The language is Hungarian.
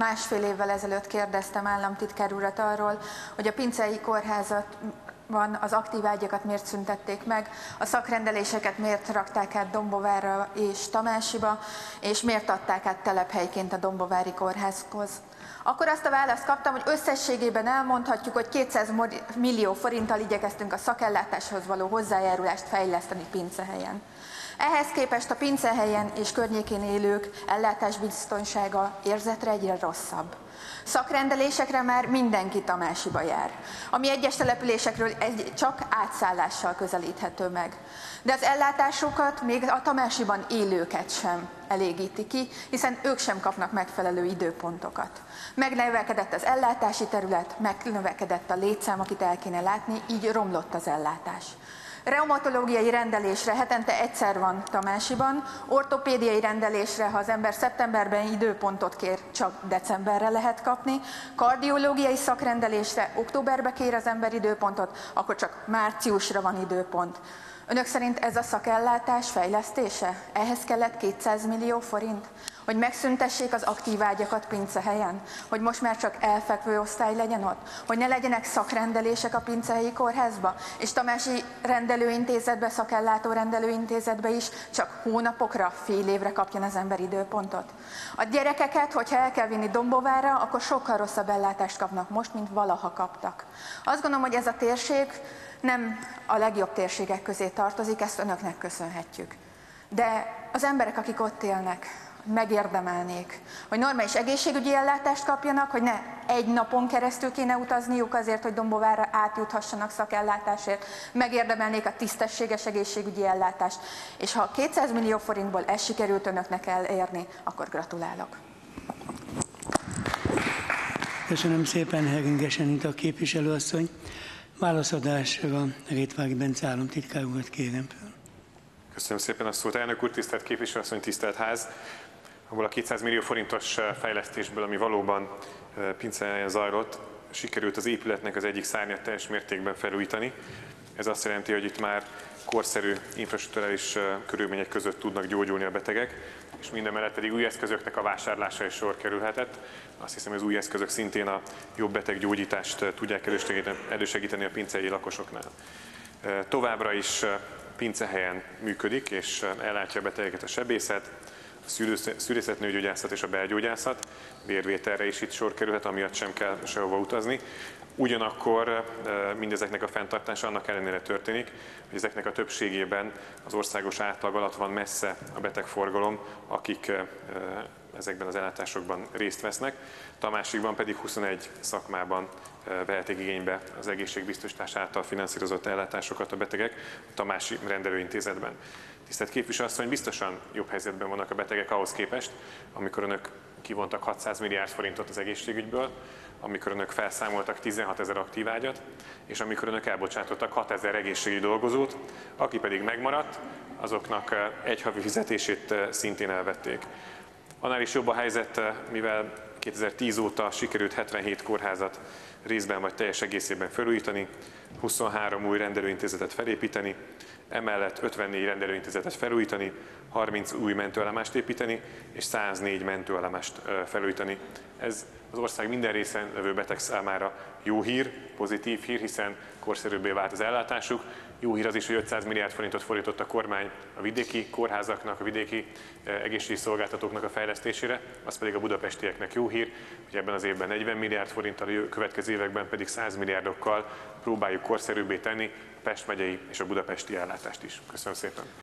másfél évvel ezelőtt kérdeztem államtitkár urat arról, hogy a Pincei Kórházatban az aktív ágyakat miért szüntették meg, a szakrendeléseket miért rakták át Dombóvárra és Tamásiba, és miért adták át telephelyként a Dombovári Kórházhoz. Akkor azt a választ kaptam, hogy összességében elmondhatjuk, hogy 200 millió forinttal igyekeztünk a szakellátáshoz való hozzájárulást fejleszteni Pincehelyen. Ehhez képest a Pincehelyen és környékén élők ellátásbiztonsága érzetre egyre rosszabb. Szakrendelésekre már mindenki Tamásiba jár, ami egyes településekről csak átszállással közelíthető meg. De az ellátásokat még a Tamásiban élőket sem elégíti ki, hiszen ők sem kapnak megfelelő időpontokat. Megnövekedett az ellátási terület, megnövekedett a létszám, akit el kéne látni, így romlott az ellátás. Reumatológiai rendelésre hetente egyszer van Tamásiban, ortopédiai rendelésre, ha az ember szeptemberben időpontot kér, csak decemberre lehet kapni, kardiológiai szakrendelésre októberbe kér az ember időpontot, akkor csak márciusra van időpont. Önök szerint ez a szakellátás fejlesztése? Ehhez kellett 200 millió forint? Hogy megszüntessék az aktív ágyakat Pincehelyen? Hogy most már csak elfekvő osztály legyen ott? Hogy ne legyenek szakrendelések a Pincehelyi Kórházba? És tamási rendelőintézetbe, szakellátó rendelőintézetbe is csak hónapokra, fél évre kapjon az ember időpontot? A gyerekeket, hogyha el kell vinni Dombóvárra, akkor sokkal rosszabb ellátást kapnak most, mint valaha kaptak. Azt gondolom, hogy ez a térség nem a legjobb térségek közé tartozik, ezt önöknek köszönhetjük. De az emberek, akik ott élnek, megérdemelnék, hogy normális egészségügyi ellátást kapjanak, hogy ne egy napon keresztül kéne utazniuk azért, hogy Dombóvárra átjuthassanak szakellátásért, megérdemelnék a tisztességes egészségügyi ellátást, és ha 200 millió forintból ezt sikerült önöknek elérni, akkor gratulálok. Köszönöm szépen, Herringes Anita képviselőasszony. Válaszadásra Rétvári Bence államtitkár urat kérem fel. Köszönöm szépen a szót, elnök úr, tisztelt képviselőasszony, tisztelt ház! Abból a 200 millió forintos fejlesztésből, ami valóban Pincehelyen zajlott, sikerült az épületnek az egyik szárnyat teljes mértékben felújítani. Ez azt jelenti, hogy itt már korszerű infrastrukturális körülmények között tudnak gyógyulni a betegek, és mindemellett pedig új eszközöknek a vásárlása is sor kerülhetett. Azt hiszem, hogy az új eszközök szintén a jobb beteggyógyítást tudják elősegíteni a pincehelyi lakosoknál. Továbbra is Pincehelyen működik, és ellátja a betegeket a sebészet, a szülészetnőgyógyászat és a belgyógyászat. Vérvételre is itt sor kerülhet, amiatt sem kell sehova utazni. Ugyanakkor mindezeknek a fenntartása annak ellenére történik, hogy ezeknek a többségében az országos átlag alatt van messze a betegforgalom, akik ezekben az ellátásokban részt vesznek. Tamásikban pedig 21 szakmában vehetik igénybe az egészségbiztosítás által finanszírozott ellátásokat a betegek a tamási rendelőintézetben. Tisztelt képviselőasszony, biztosan jobb helyzetben vannak a betegek ahhoz képest, amikor önök kivontak 600 milliárd forintot az egészségügyből, amikor önök felszámoltak 16 000 aktív ágyat, és amikor önök elbocsátottak 6 000 egészségügyi dolgozót, aki pedig megmaradt, azoknak egy havi fizetését szintén elvették. Annál is jobb a helyzet, mivel 2010 óta sikerült 77 kórházat részben vagy teljes egészében felújítani, 23 új rendelőintézetet felépíteni, emellett 54 rendelőintézetet felújítani, 30 új mentőállomást építeni, és 104 mentőállomást felújítani. Ez az ország minden részen levő beteg számára jó hír, pozitív hír, hiszen korszerűbbé vált az ellátásuk. Jó hír az is, hogy 500 milliárd forintot fordított a kormány a vidéki kórházaknak, a vidéki egészségügyi szolgáltatóknak a fejlesztésére, az pedig a budapestieknek jó hír, hogy ebben az évben 40 milliárd forinttal, a következő években pedig 100 milliárdokkal próbáljuk korszerűbbé tenni a Pest megyei és a budapesti ellátást is. Köszönöm szépen!